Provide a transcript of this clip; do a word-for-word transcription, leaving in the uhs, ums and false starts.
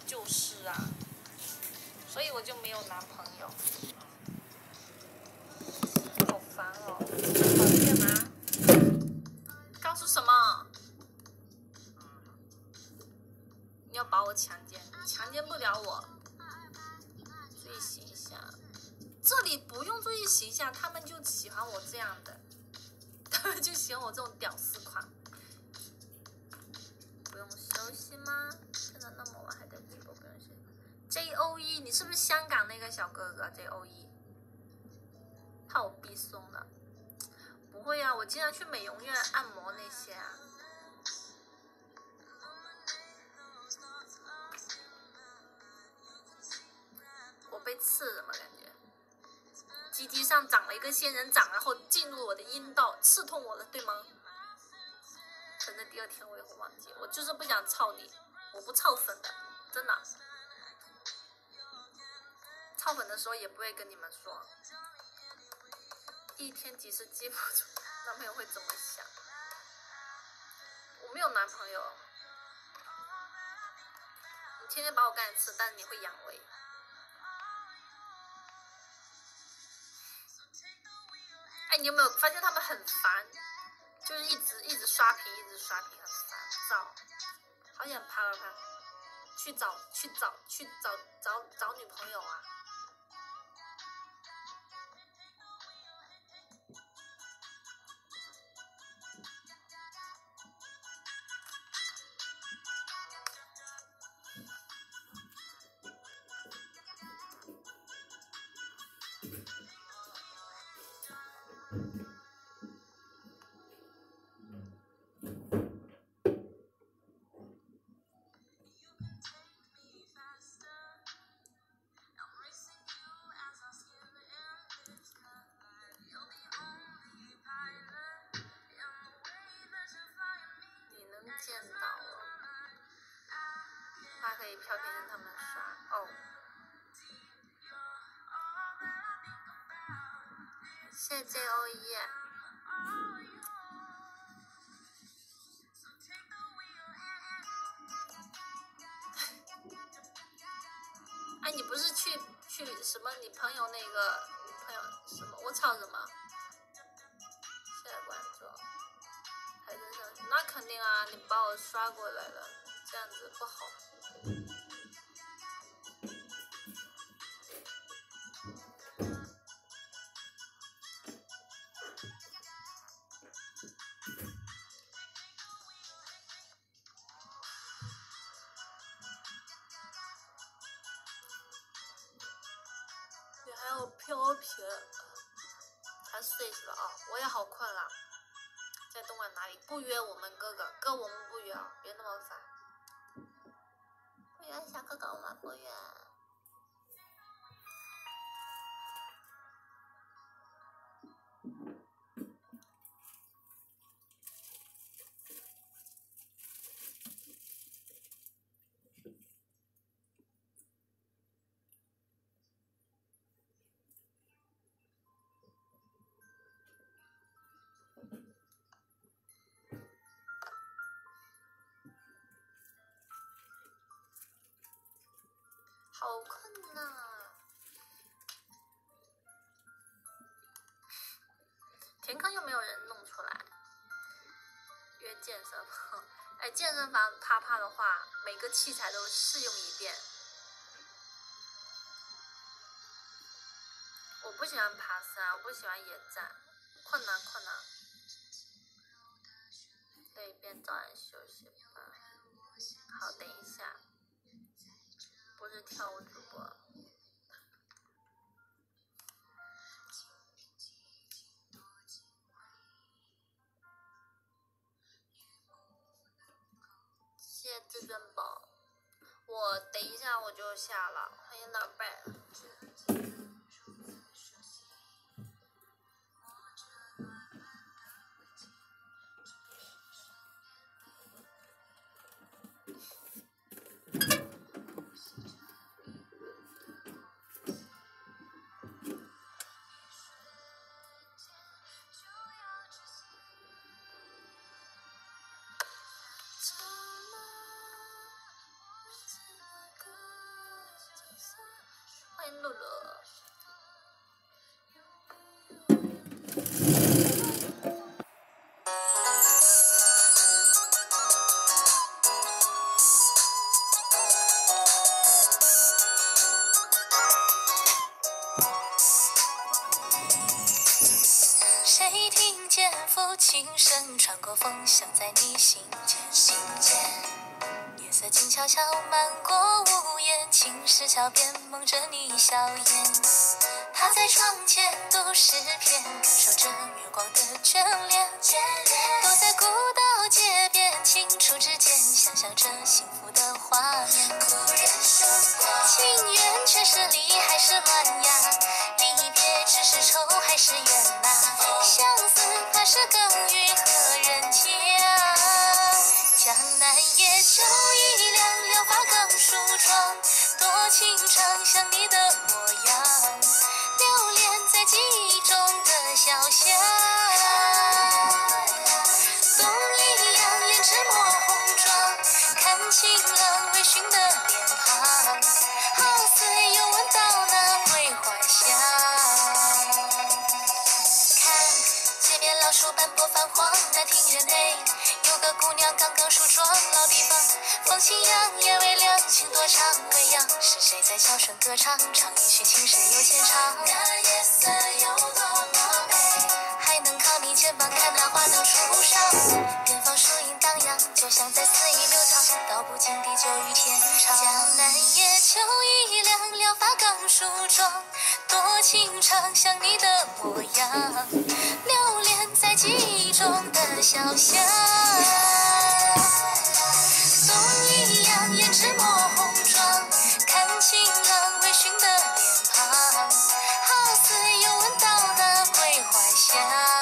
就是啊，所以我就没有男朋友，好烦哦，讨厌啊！告诉什么？你要把我强奸？你强奸不了我。注意形象，这里不用注意形象，他们就喜欢我这样的，他们就喜欢我这种屌丝款。不用休息吗？现在那么晚还在直播，不用休息。J O E， 你是不是香港那个小哥哥 ？J O E， 怕我逼松了？不会啊，我经常去美容院按摩那些啊。我被刺了吗？感觉鸡鸡上长了一个仙人掌，然后进入我的阴道，刺痛我了，对吗？可能第二天我也会忘记，我就是不想操你，我不操粉的，真的。操粉的时候也不会跟你们说。第一天即使记不住，男朋友会怎么想？我没有男朋友，你天天把我干吃，但是你会阳痿。哎，你有没有发现他们很烦？就是一直一直刷屏，一直刷屏，很烦躁。好想啪啪啪，去找去找去找找找女朋友啊！见到了，他可以飘屏跟他们刷哦。谢谢 J O E。哎，你不是去去什么？你朋友那个你朋友什么？我操什么？谢谢关注。还是上去？那肯定啊，你把我刷过来了，这样子不好。你还有飘屏，还睡是吧？哦，我也好困了。在东莞哪里？不约我们哥哥，哥我们不约啊，别那么烦。不约小哥哥，我们不约。好困呐、啊！填坑又没有人弄出来。约健身房，哎，健身房啪啪的话，每个器材都试用一遍。我不喜欢爬山，我不喜欢野战，困难困难。对，边早点休息吧。好，等一下，不是跳舞主播。谢谢至尊宝，我等一下我就下了，欢迎老贝。 欢迎乐乐。 谁听见抚琴声穿过风，响在你心间？心间，夜色静悄悄漫过屋檐，青石桥边梦着你笑颜。他在窗前读诗篇，感受着月光的眷恋。躲在古道街边，轻触指尖，想象着幸福的画面。故人说过，情缘却是离还是乱呀？离别只是愁还是怨呐？相思怕是耕耘何人家？江南夜酒一凉，柳发更梳妆，多情长像你的模样，留恋在记忆中的小巷。冬一样胭脂抹红妆，看情郎微醺的脸庞，好似又闻到那桂花香。街边老树斑驳泛黄，那庭院内有个姑娘刚刚梳妆。老地方风清扬，夜微凉，情多长。未央是谁在悄声歌唱？唱一曲情深又牵肠。那夜色有多么美，还能靠你肩膀看那花灯初上。远方树影荡漾，就像在肆意流淌，道不尽地久与天长。江南夜酒一凉，柳发刚梳妆，多情长像你的模样，留恋在记忆中的小巷。冬一样胭脂抹红妆，看情郎微醺的脸庞，好似又闻到那桂花香。